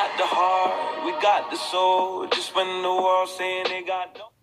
got the heart, we got the soul. Just when the world's saying they got no.